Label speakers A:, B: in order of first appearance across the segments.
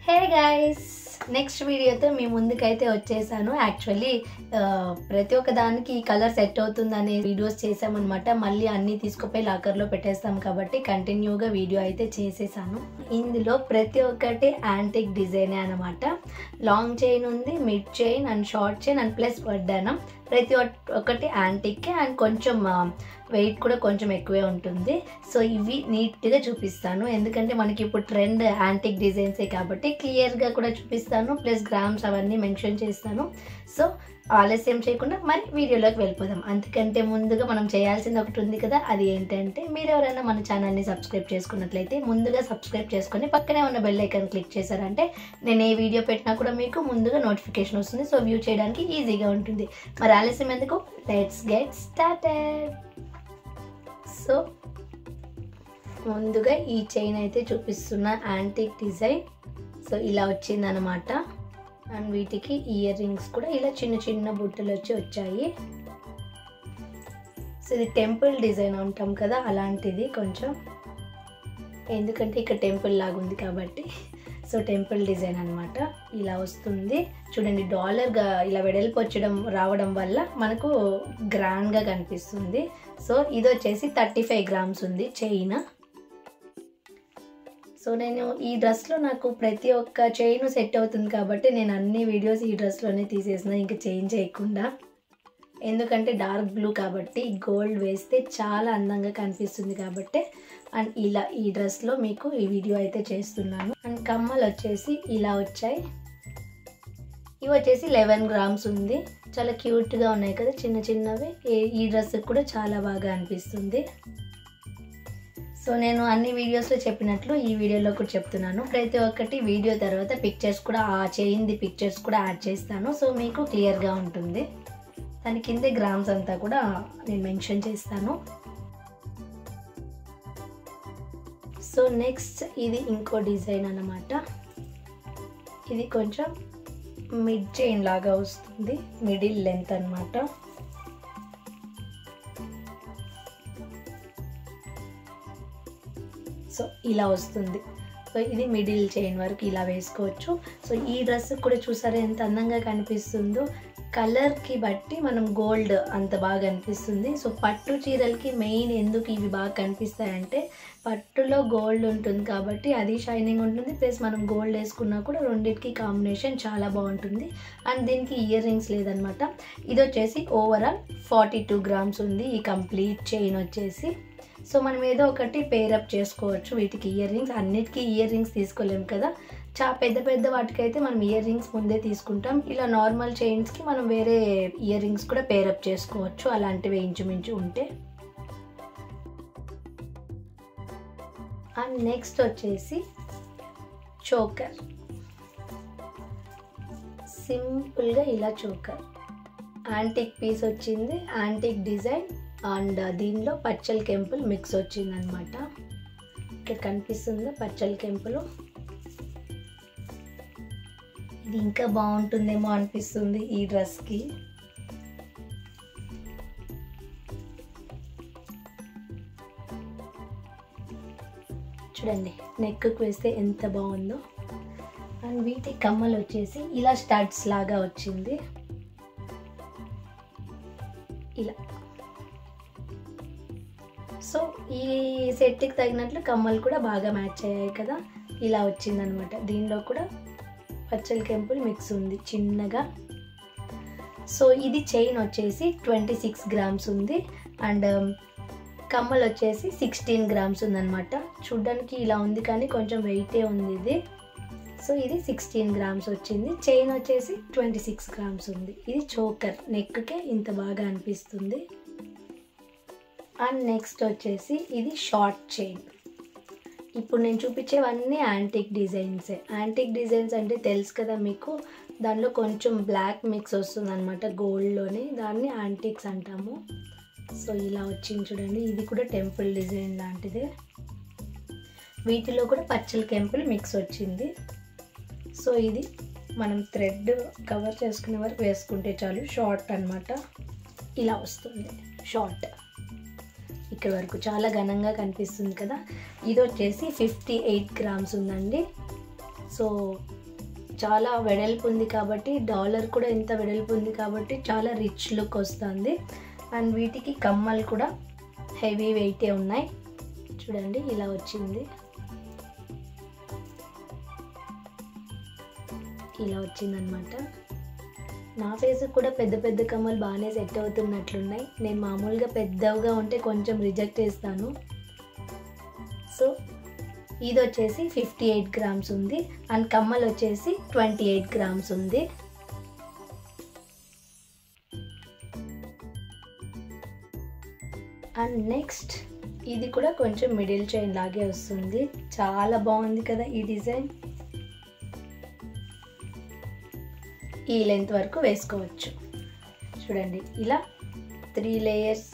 A: Hey guys, next వీడియోతో మీ ముందుకైతే వచ్చేసాను. యాక్చువల్లీ ప్రతి ఒక్క దానికి ఈ కలర్ సెట్ అవుతుందనే వీడియోస్ చేసామన్నమాట. మళ్ళీ అన్నీ తీసుకుపోయి లాకర్లో పెట్టేస్తాం కాబట్టి కంటిన్యూగా వీడియో అయితే చేసేసాను. ఇందులో ప్రతి ఒక్కటి యాంటిక్ డిజైనే అనమాట. లాంగ్ చైన్ ఉంది, mid chain and short chain and plus వడ్డానం. ప్రతి ఒక్కటి యాంటిక్కే అండ్ కొంచెం వెయిట్ కూడా కొంచెం ఎక్కువే ఉంటుంది. సో ఇవి నీట్గా చూపిస్తాను, ఎందుకంటే మనకి ఇప్పుడు ట్రెండ్ యాంటిక్ డిజైన్సే కాబట్టి క్లియర్గా కూడా చూపిస్తాను, ప్లస్ గ్రామ్స్ అవన్నీ మెన్షన్ చేస్తాను. సో ఆలస్యం చేయకుండా మరి వీడియోలోకి వెళ్ళిపోదాం. అందుకంటే ముందుగా మనం చేయాల్సింది ఒకటి ఉంది కదా, అది ఏంటంటే మీరు ఎవరైనా మన ఛానల్ని సబ్స్క్రైబ్ చేసుకున్నట్లయితే ముందుగా సబ్స్క్రైబ్ చేసుకొని పక్కనే ఉన్న బెల్ ఐకాన్ క్లిక్ చేశారంటే నేను ఏ వీడియో పెట్టినా కూడా మీకు ముందుగా నోటిఫికేషన్ వస్తుంది. సో వ్యూ చేయడానికి ఈజీగా ఉంటుంది. మరి ఆలస్యం ఎందుకు, లెట్స్ గెట్ స్టార్టెడ్. సో ముందుగా ఈ చైన్ అయితే చూపిస్తున్న యాంటిక్ డిజైన్. సో ఇలా వచ్చిందనమాట. అండ్ వీటికి ఇయర్ రింగ్స్ కూడా ఇలా చిన్న చిన్న బుట్టలు వచ్చాయి. సో ఇది టెంపుల్ డిజైన్ అంటాం కదా, అలాంటిది కొంచెం, ఎందుకంటే ఇక్కడ టెంపుల్ లాగా ఉంది కాబట్టి. సో టెంపుల్ డిజైన్ అనమాట. ఇలా వస్తుంది చూడండి. డాలర్గా ఇలా వెడల్పు రావడం వల్ల మనకు గ్రాండ్గా కనిపిస్తుంది. సో ఇది వచ్చేసి 35 గ్రామ్స్ ఉంది చైన్. సో నేను ఈ డ్రెస్లో నాకు ప్రతి ఒక్క చైన్ సెట్ అవుతుంది కాబట్టి నేను అన్ని వీడియోస్ ఈ డ్రెస్లోనే తీసేసిన, ఇంకా చేంజ్ చేయకుండా. ఎందుకంటే డార్క్ బ్లూ కాబట్టి గోల్డ్ వేస్తే చాలా అందంగా కనిపిస్తుంది కాబట్టి. అండ్ ఇలా ఈ డ్రెస్లో మీకు ఈ వీడియో అయితే చేస్తున్నాను. అండ్ కమ్మలు వచ్చేసి ఇలా వచ్చాయి. ఇవి వచ్చేసి 11 గ్రామ్స్ ఉంది. చాలా క్యూట్గా ఉన్నాయి కదా, చిన్న చిన్నవి. ఈ డ్రెస్కి కూడా చాలా బాగా అనిపిస్తుంది. సో నేను అన్ని వీడియోస్లో చెప్పినట్లు ఈ వీడియోలో కూడా చెప్తున్నాను. ప్రతి ఒక్కటి వీడియో తర్వాత పిక్చర్స్ కూడా, ఆ చైన్ది పిక్చర్స్ కూడా యాడ్ చేస్తాను. సో మీకు క్లియర్గా ఉంటుంది. దాని కింద గ్రామ్స్ అంతా కూడా నేను మెన్షన్ చేస్తాను. సో నెక్స్ట్ ఇది ఇంకో డిజైన్ అన్నమాట. ఇది కొంచెం మిడ్ చైన్ లాగా వస్తుంది, మిడిల్ లెంత్ అన్నమాట. సో ఇలా వస్తుంది. సో ఇది మిడిల్ చైన్ వరకు ఇలా వేసుకోవచ్చు. సో ఈ డ్రెస్ కూడా చూసారా ఎంత అందంగా కనిపిస్తుందో. కలర్కి బట్టి మనం గోల్డ్ అంత బాగా అనిపిస్తుంది. సో పట్టు చీరలకి మెయిన్ ఎందుకు ఇవి బాగా కనిపిస్తాయంటే పట్టులో గోల్డ్ ఉంటుంది కాబట్టి అది షైనింగ్ ఉంటుంది, ప్లస్ మనం గోల్డ్ వేసుకున్నా కూడా రెండింటికి కాంబినేషన్ చాలా బాగుంటుంది. అండ్ దీనికి ఇయర్ రింగ్స్ లేదనమాట. ఇది వచ్చేసి ఓవరాల్ 42 గ్రామ్స్ ఉంది ఈ కంప్లీట్ చైన్ వచ్చేసి. సో మనం ఏదో ఒకటి పేరప్ చేసుకోవచ్చు వీటికి ఇయర్ రింగ్స్. అన్నిటికీ ఇయర్ రింగ్స్ తీసుకోలేము కదా, పెద్ద పెద్ద వాటికైతే మనం ఇయర్ రింగ్స్ ముందే తీసుకుంటాం. ఇలా నార్మల్ చైన్స్కి మనం వేరే ఇయర్ రింగ్స్ కూడా పేరప్ చేసుకోవచ్చు, అలాంటివి ఇంచుమించు ఉంటే. అండ్ నెక్స్ట్ వచ్చేసి చోకర్. సింపుల్గా ఇలా చోకర్, యాంటిక్ పీస్ వచ్చింది, యాంటిక్ డిజైన్. అండ్ దీనిలో పచ్చల కెంపుల్ మిక్స్ వచ్చిందనమాట. ఇక్కడ కనిపిస్తుందా పచ్చల కెంపులు. ఇది ఇంకా బాగుంటుందేమో అనిపిస్తుంది ఈ డ్రెస్కి. చూడండి నెక్కు వేస్తే ఎంత బాగుందో. అండ్ వీటి కమ్మలు వచ్చేసి ఇలా స్టడ్స్ లాగా వచ్చింది ఇలా. సో ఈ సెట్కి తగినట్లు కమ్మలు కూడా బాగా మ్యాచ్ అయ్యాయి కదా, ఇలా వచ్చిందనమాట. దీనిలో కూడా పచ్చల కెంపుల్ మిక్స్ ఉంది చిన్నగా. సో ఇది చైన్ వచ్చేసి 26 గ్రామ్స్ ఉంది. అండ్ కమ్మలు వచ్చేసి 16 గ్రామ్స్ ఉందన్నమాట. చూడ్డానికి ఇలా ఉంది కానీ కొంచెం వెయిటే ఉంది ఇది. సో ఇది 16 గ్రామ్స్ వచ్చింది. చైన్ వచ్చేసి 26 గ్రామ్స్ ఉంది. ఇది చోకర్, నెక్కే ఇంత బాగా అనిపిస్తుంది. అండ్ నెక్స్ట్ వచ్చేసి ఇది షార్ట్ చైన్. ఇప్పుడు నేను చూపించేవన్నీ యాంటిక్ డిజైన్సే. యాంటిక్ డిజైన్స్ అంటే తెలుసు కదా మీకు, దానిలో కొంచెం బ్లాక్ మిక్స్ వస్తుంది అనమాట గోల్డ్లోనే, దాన్ని యాంటిక్స్ అంటాము. సో ఇలా వచ్చింది చూడండి. ఇది కూడా టెంపుల్ డిజైన్ లాంటిదే. వీటిలో కూడా పచ్చల కెంపుల్ మిక్స్ వచ్చింది. సో ఇది మనం థ్రెడ్ కవర్ చేసుకునే వరకు వేసుకుంటే చాలు. షార్ట్ అనమాట, ఇలా వస్తుంది షార్ట్. ఇక్కడ వరకు చాలా ఘనంగా కనిపిస్తుంది కదా. ఇది వచ్చేసి 58 గ్రామ్స్ ఉందండి. సో చాలా వెడల్పు ఉంది కాబట్టి, డాలర్ కూడా ఎంత వెడల్పు ఉంది కాబట్టి చాలా రిచ్ లుక్ వస్తుంది. అండ్ వీటికి కమ్మలు కూడా హెవీ వెయిటే ఉన్నాయి. చూడండి ఇలా వచ్చింది, ఇలా వచ్చిందనమాట. నా ఫేస్ కూడా పెద్ద పెద్ద కమ్మలు బాగానే సెట్ అవుతున్నట్లున్నాయి. నేను మామూలుగా పెద్దగా ఉంటే కొంచెం రిజెక్ట్ చేస్తాను. సో ఇది వచ్చేసి 58 గ్రామ్స్ ఉంది అండ్ కమ్మలు వచ్చేసి 28 గ్రామ్స్ ఉంది. అండ్ నెక్స్ట్ ఇది కూడా కొంచెం మిడిల్ చైన్ లాగే వస్తుంది. చాలా బాగుంది కదా ఈ డిజైన్. ఈ లెంత్ వరకు వేసుకోవచ్చు. చూడండి ఇలా 3 లేయర్స్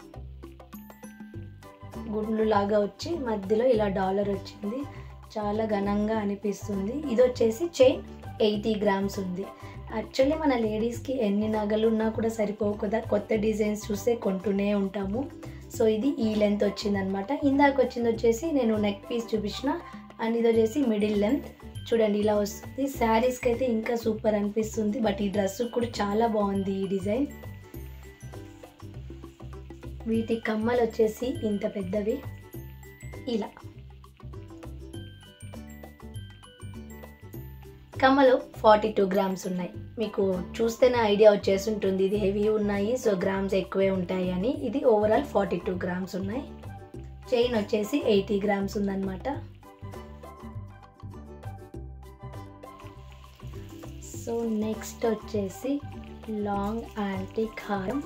A: గుండ్లు లాగా వచ్చి మధ్యలో ఇలా డాలర్ వచ్చింది. చాలా ఘనంగా అనిపిస్తుంది. ఇది వచ్చేసి చైన్ 80 గ్రామ్స్ ఉంది. యాక్చువల్లీ మన లేడీస్కి ఎన్ని నగలు ఉన్నా కూడా సరిపోవు కదా, కొత్త డిజైన్స్ చూస్తే కొంటూనే ఉంటాము. సో ఇది ఈ లెంత్ వచ్చిందనమాట. ఇందాక వచ్చింది వచ్చేసి నేను నెక్ పీస్ చూపించిన అండ్ ఇది వచ్చేసి మిడిల్ లెంత్. చూడండి ఇలా వస్తుంది. శారీస్కి అయితే ఇంకా సూపర్ అనిపిస్తుంది. బట్ ఈ డ్రెస్ కూడా చాలా బాగుంది ఈ డిజైన్. వీటి కమ్మలు వచ్చేసి ఇంత పెద్దవి, ఇలా కమ్మలు 42 గ్రామ్స్ ఉన్నాయి. మీకు చూస్తేనే ఐడియా వచ్చేసి ఉంటుంది ఇది హెవీ ఉన్నాయి, సో గ్రామ్స్ ఎక్కువే ఉంటాయి అని. ఇది ఓవరాల్ 42 గ్రామ్స్ ఉన్నాయి. చైన్ వచ్చేసి 80 గ్రామ్స్ ఉందన్నమాట. సో నెక్స్ట్ వచ్చేసి లాంగ్ యాంటిక్ హారం.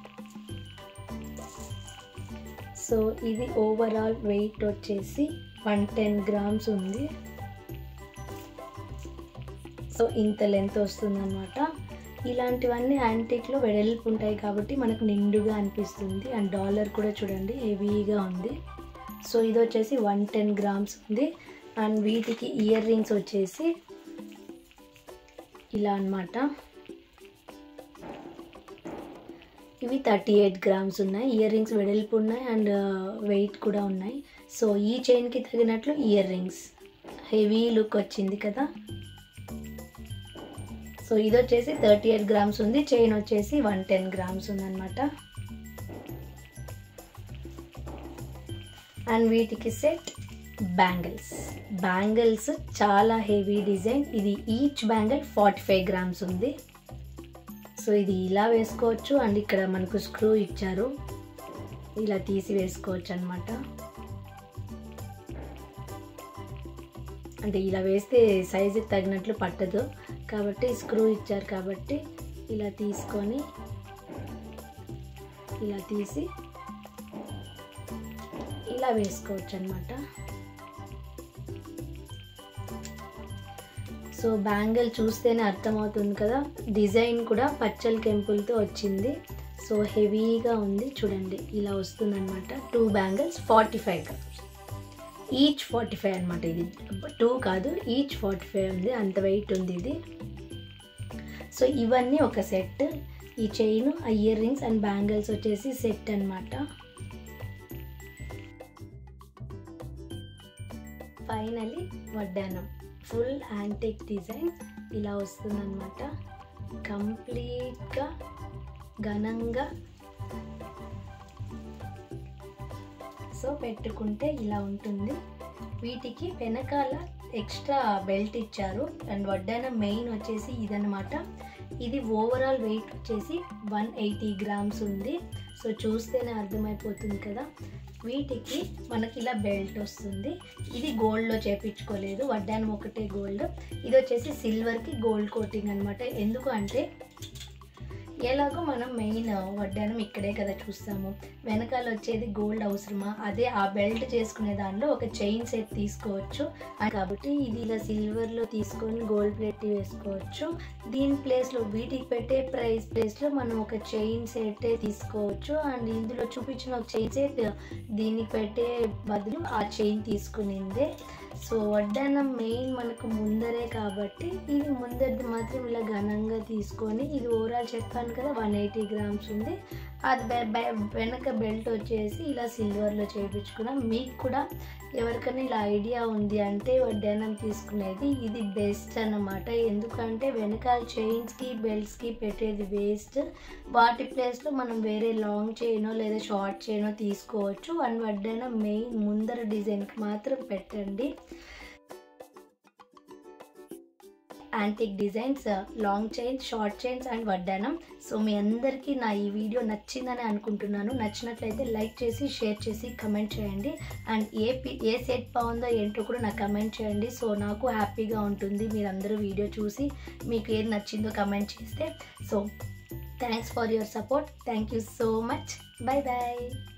A: సో ఇది ఓవరాల్ వెయిట్ వచ్చేసి 110 గ్రామ్స్ ఉంది. సో ఇంత లెంత్ వస్తుంది అన్నమాట. ఇలాంటివన్నీ యాంటిక్లో వెడల్పు ఉంటాయి కాబట్టి మనకు నిండుగా అనిపిస్తుంది. అండ్ డాలర్ కూడా చూడండి హెవీగా ఉంది. సో ఇది వచ్చేసి 110 గ్రామ్స్ ఉంది. అండ్ వీటికి ఇయర్ రింగ్స్ వచ్చేసి ఇలా అన్నమాట. ఇవి 38 గ్రామ్స్ ఉన్నాయి. ఇయర్ రింగ్స్ వెడల్పు ఉన్నాయి అండ్ వెయిట్ కూడా ఉన్నాయి. సో ఈ చైన్కి తగినట్లు ఇయర్ రింగ్స్ హెవీ లుక్ వచ్చింది కదా. సో ఇది వచ్చేసి 38 గ్రామ్స్ ఉంది. చైన్ వచ్చేసి 110 గ్రామ్స్ ఉందన్నమాట. అండ్ వీటికి సెట్ బ్యాంగిల్స్ చాలా హెవీ డిజైన్. ఇది ఈచ్ బ్యాంగిల్ 45 గ్రామ్స్ ఉంది. సో ఇది ఇలా వేసుకోవచ్చు అండ్ ఇక్కడ మనకు స్క్రూ ఇచ్చారు, ఇలా తీసి వేసుకోవచ్చు అన్నమాట. అంటే ఇలా వేస్తే సైజుకి తగినట్లు పట్టదు కాబట్టి స్క్రూ ఇచ్చారు కాబట్టి ఇలా తీసుకొని ఇలా తీసి ఇలా వేసుకోవచ్చు అన్నమాట. సో బ్యాంగిల్ చూస్తేనే అర్థమవుతుంది కదా, డిజైన్ కూడా పచ్చల కెంపులతో వచ్చింది. సో హెవీగా ఉంది చూడండి, ఇలా వస్తుంది అనమాట. 2 బ్యాంగిల్స్ 45 గ్రామ్స్, ఈచ్ 45 అనమాట. ఇది 2 కాదు, ఈచ్ 45 ఉంది, అంత వెయిట్ ఉంది ఇది. సో ఇవన్నీ ఒక సెట్. ఈ chain, earrings and bangles వచ్చేసి సెట్ అనమాట. ఫైనలీ వడ్డానం ఫుల్ యాంటిక్ డిజైన్ ఇలా వస్తుందన్నమాట. కంప్లీట్గా ఘనంగా. సో పెట్టుకుంటే ఇలా ఉంటుంది. వీటికి వెనకాల ఎక్స్ట్రా బెల్ట్ ఇచ్చారు. అండ్ వడ్డానం మెయిన్ వచ్చేసి ఇదన్నమాట. ఇది ఓవరాల్ వెయిట్ వచ్చేసి 180 గ్రామ్స్ ఉంది. సో చూస్తేనే అర్థమైపోతుంది కదా. వీటికి మనకి ఇలా బెల్ట్ వస్తుంది. ఇది గోల్డ్లో చేపించుకోలేదు, వడ్డానం ఒకటే గోల్డ్. ఇది వచ్చేసి సిల్వర్కి గోల్డ్ కోటింగ్ అనమాట. ఎందుకు అంటే ఎలాగో మనం మెయిన్ వడ్డానం ఇక్కడే కదా చూస్తాము, వెనకాల వచ్చేది గోల్డ్ అవసరమా, అదే ఆ బెల్ట్ చేసుకునే దానిలో ఒక చైన్ సెట్ తీసుకోవచ్చు కాబట్టి ఇది ఇలా సిల్వర్లో తీసుకొని గోల్డ్ ప్లేట్ వేసుకోవచ్చు. దీని ప్లేస్లో వీటికి పెట్టే ప్లేస్లో మనం ఒక చైన్ సెట్ తీసుకోవచ్చు. అండ్ ఇందులో చూపించిన ఒక చైన్ సెట్ దీనికి పెట్టే బదులు ఆ చైన్ తీసుకునిందే. సో వడ్డానం మెయిన్ మనకు ముందరే కాబట్టి ఇది ముందరిది మాత్రం ఇలా ఘనంగా తీసుకొని, ఇది ఓవరాల్ చెప్పాను కదా 180 గ్రామ్స్ ఉంది. అది వెనక బెల్ట్ వచ్చేసి ఇలా సిల్వర్లో చేయించుకున్నాం. మీకు కూడా ఎవరికైనా ఇలా ఐడియా ఉంది అంటే వడ్డానం తీసుకునేది ఇది బెస్ట్ అన్నమాట. ఎందుకంటే వెనకాల చైన్స్కి బెల్ట్స్కి పెట్టేది వేస్ట్. వాటి ప్లేస్లో మనం వేరే లాంగ్ చైనో లేదా షార్ట్ చైనో తీసుకోవచ్చు. అండ్ వడ్డానం మెయిన్ ముందర డిజైన్కి మాత్రం పెట్టండి. Antique designs, long chains, short chains and వడ్డానం. సో మీ అందరికీ నా ఈ వీడియో నచ్చిందని అనుకుంటున్నాను. నచ్చినట్లయితే లైక్ చేసి, షేర్ చేసి, కమెంట్ చేయండి. అండ్ ఏ సెట్ బాగుందో ఏంటో కూడా నాకు కమెంట్ చేయండి. సో నాకు హ్యాపీగా ఉంటుంది మీరందరూ వీడియో చూసి మీకు ఏది నచ్చిందో కమెంట్ చేస్తే. So thanks for your support. Thank you so much. Bye bye.